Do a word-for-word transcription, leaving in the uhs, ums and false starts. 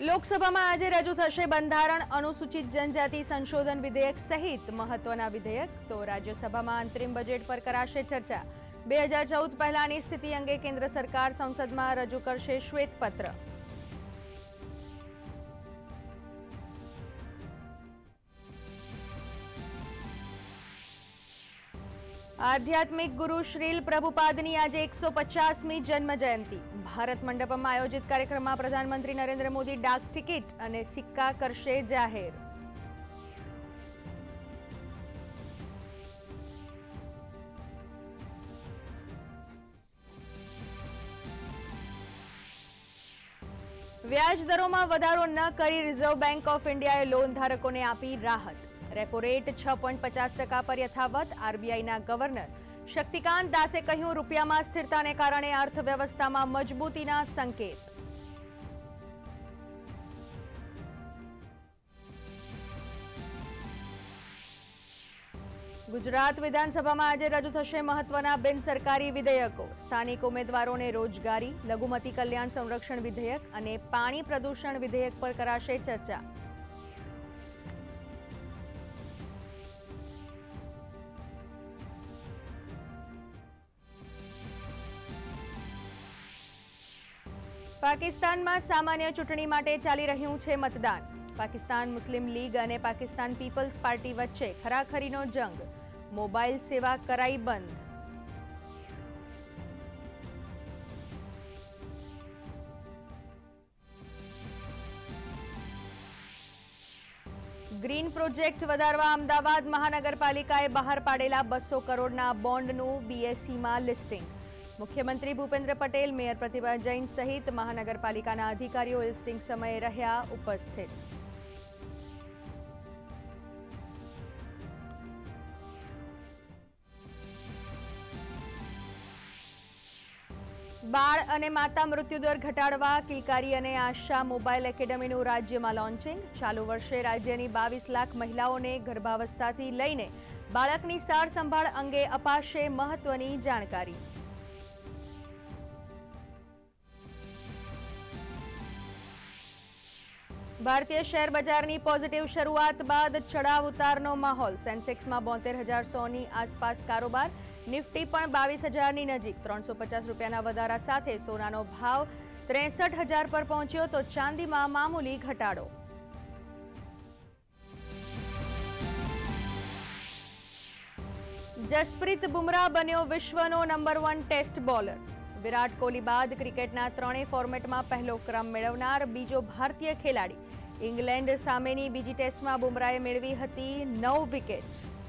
લોકસભામાં આજે રજૂ થશે બંધારણ અનુસૂચિત જનજાતિ સંશોધન વિધેયક સહિત મહત્વના વિધેયક। તો રાજ્યસભામાં અંતરિમ બજેટ પર કરાશે ચર્ચા। બે હજાર ચૌદ પહેલાની સ્થિતિ અંગે કેન્દ્ર સરકાર સંસદમાં રજૂ કરશે શ્વેતપત્ર। आध्यात्मिक गुरु श्रील प्रभुपादनी आज एक सौ पचासमी जन्म जयंती। भारत मंडपम में आयोजित कार्यक्रम में प्रधानमंत्री नरेंद्र मोदी डाक टिकट और सिक्का करशे जाहेर। व्याज दरों में वधारो न करी रिजर्व बैंक ऑफ इंडियाए लोन धारकों ने आपी राहत। रेपो रेट छह पॉइंट पचास टका पर यथावत। आरबीआई ना गवर्नर शक्तिकांत दासे कह્યું રૂપિયામાં સ્થિરતાને કારણે અર્થવ્યવસ્થામાં મજબૂતીના સંકેત। ગુજરાત વિધાનસભામાં આજે રજૂ થશે મહત્વના બિન સરકારી વિધેયકો। સ્થાનિક ઉમેદવારોને રોજગારી, લઘુમતી કલ્યાણ સંરક્ષણ વિધેયક અને પાણી પ્રદૂષણ વિધેયક પર કરાશે ચર્ચા। पाकिस्तान में सामान्य चूंटणी माटे चाली रह्युं छे मतदान। पाकिस्तान मुस्लिम लीग और पाकिस्तान पीपल्स पार्टी वच्चे खराखरीनो जंग। मोबाइल सेवा कराई बंद। ग्रीन प्रोजेक्ट वधारवा अमदावाद महानगरपालिकाए बहार पाडेला बस्सो करोड़ना बोन्डनुं बीएसई में लिस्टिंग। मुख्यमंत्री भूपेन्द्र पटेल, मेयर प्रतिभा जैन सहित महानगरपालिकाना अधिकारीओ लिस्टिंग समये रह्या उपस्थित। बाळ अने माता मृत्युदर घटाडवा किलकारी अने आशा मोबाइल एकेडमीनुं राज्यमां लॉन्चिंग। चालू वर्षे राज्यनी बावीस लाख महिलाओने गर्भावस्थाथी लईने बाळकनी सार संभाळ अंगे अपाशे महत्वनी जाणकारी। भारतीय शेर बजार की पॉजिटिव शुरुआत बाद चढ़ाव उतारनो माहौल। सेंसेक्स में बोतेर हजार सौ की आसपास कारोबार। निफ्टी पण बावीस हजार की नजीक। त्रण सौ पचास रुपया वधारा साथे सोनानो भाव त्रेसठ हजार पर पहुंच्यो तो चांदी में मामूली घटाडो। जसप्रीत बुमराह बन्यो विश्वनो number one test bowler. Virat Kohli बाद क्रिकेटना त्रणेय फॉर्मेटमां पहलो क्रम मेळवनार बीजो भारतीय खेलाड़ी। इंग्लेंड सामेनी बीजी टेस्ट में बुमराहे मेळवी हती नौ विकेट।